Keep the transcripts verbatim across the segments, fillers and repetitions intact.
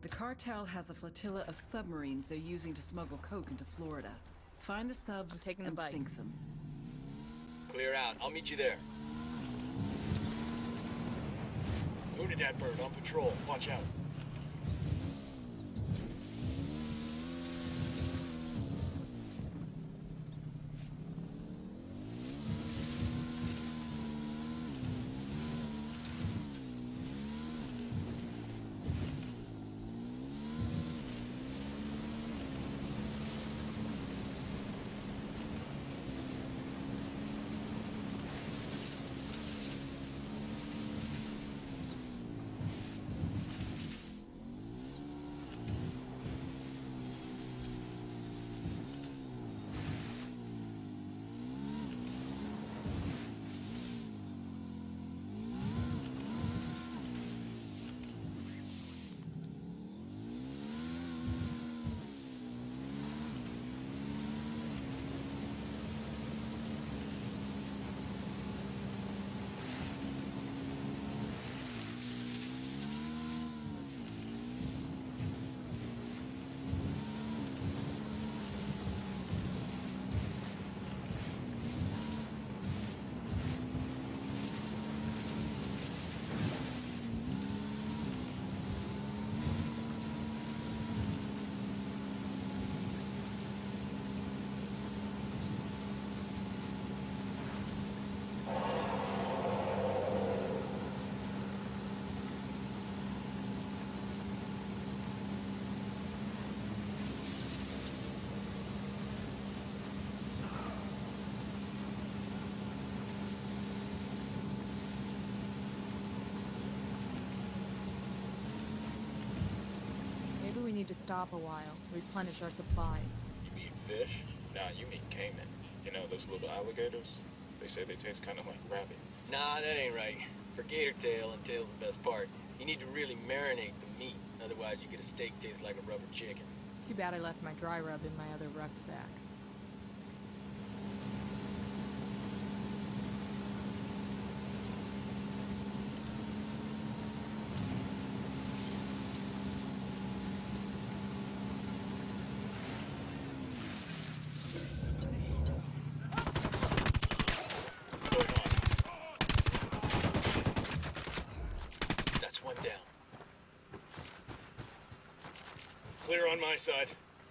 The cartel has a flotilla of submarines they're using to smuggle coke into Florida. Find the subs I'm taking a and bite. sink them. Clear out. I'll meet you there. Wounded that bird on patrol. Watch out. We need to stop a while, replenish our supplies. You mean fish? Nah, you mean caiman. You know, those little alligators? They say they taste kind of like rabbit. Nah, that ain't right. For gator tail, and tail's the best part. You need to really marinate the meat. Otherwise, you get a steak taste like a rubber chicken. Too bad I left my dry rub in my other rucksack. Clear on my side.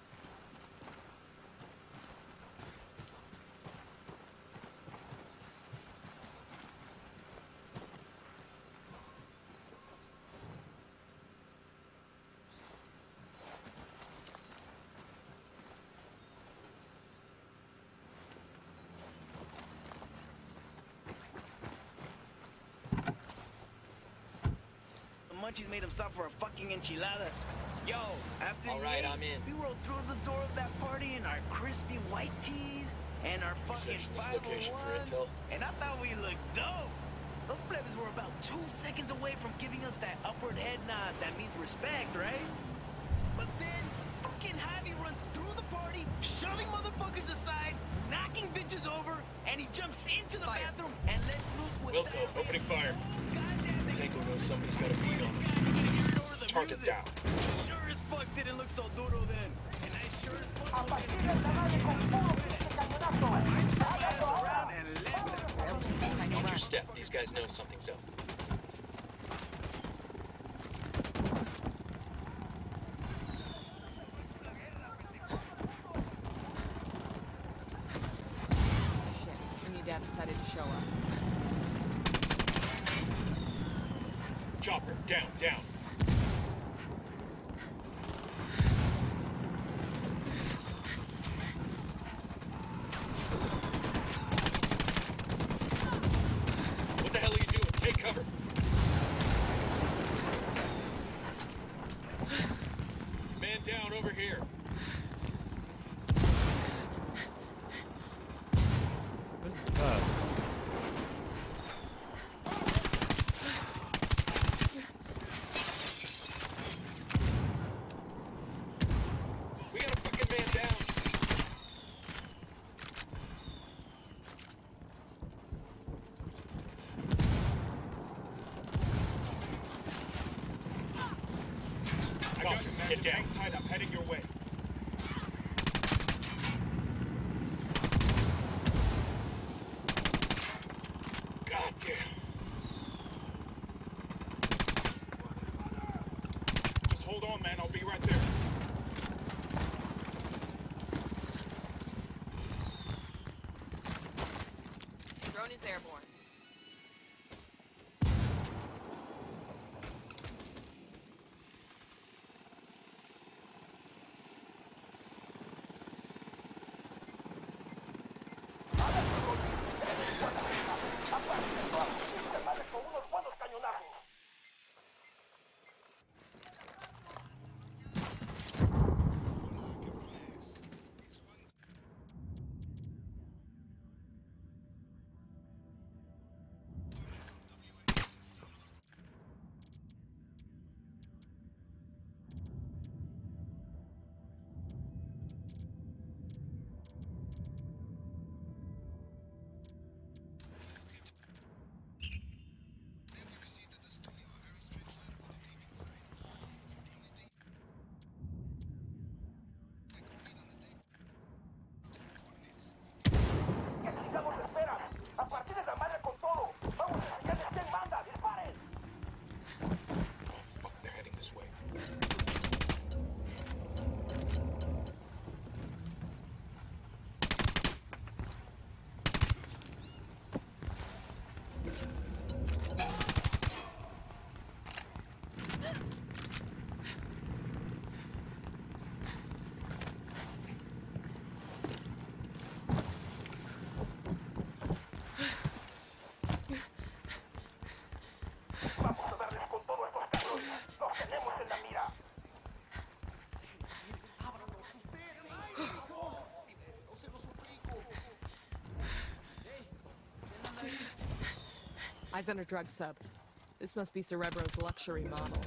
The munchies made him stop for a fucking enchilada. Yo, after All right, ate, I'm in. we rolled through the door of that party in our crispy white tees and our fucking five oh ones, and I thought we looked dope. Those plebs were about two seconds away from giving us that upward head nod that means respect, right? But then, fucking Javi runs through the party, shoving motherfuckers aside, knocking bitches over, and he jumps into the fire. bathroom and lets loose with Wilco, that opening fire. Goddamn it. Tango knows somebody's got a beat on him. Target down. Sure as fuck didn't look so duro then. And I sure as fuck A partir de esta nave con puro pinche cañonazo. Hágalo ahora. Watch your step. These guys know something's up. Shit, we need Dad decided to show up. Chopper, down, down. What the hell are you doing? Take cover. Man down over here. This is tough. Get down tight, I'm heading your way. God damn. Just hold on, man, I'll be right there. Drone is airborne. Eyes on a drug sub. This must be Cerebro's luxury model.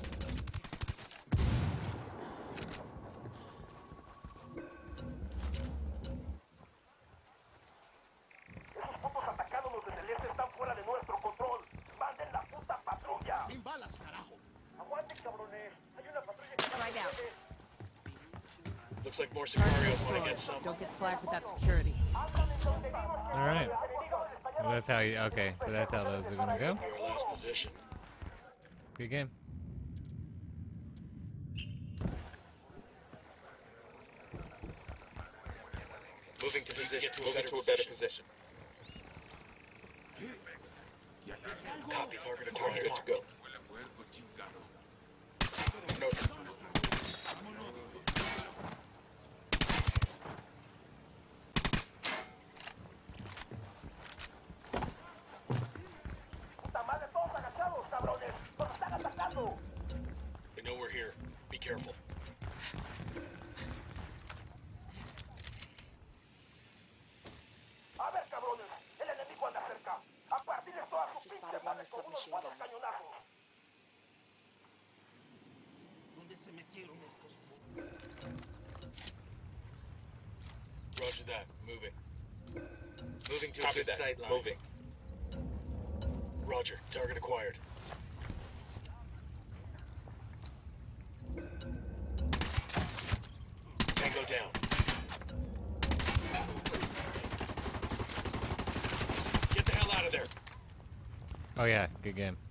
Esos putos atacándonos desde el este están fuera de nuestro control. ¡Manden la puta patrulla! ¡Sin balas, carajo! ¡Aguanten, cabrones! Hay una patrulla que Find out. Looks like more Sicarios want to get some. Don't get slack with that security. Alright. So that's how you, okay, so that's how those are gonna go. Your last position. Good game. Moving to position. Get to a, Moving better, to a better position. Copy. Target, target, good to go. No. They know we're here. Be careful. A ver, cabrones, el enemigo anda cerca. A partir de todas sus Just pinches spotted one madres with con unos submachine buenos guns. cañonazos. ¿Dónde se metieron estos? Roger that. Moving. Moving to Copy a that. sight line. Moving. Roger. Target acquired. Tango down. Get the hell out of there. Oh yeah, good game.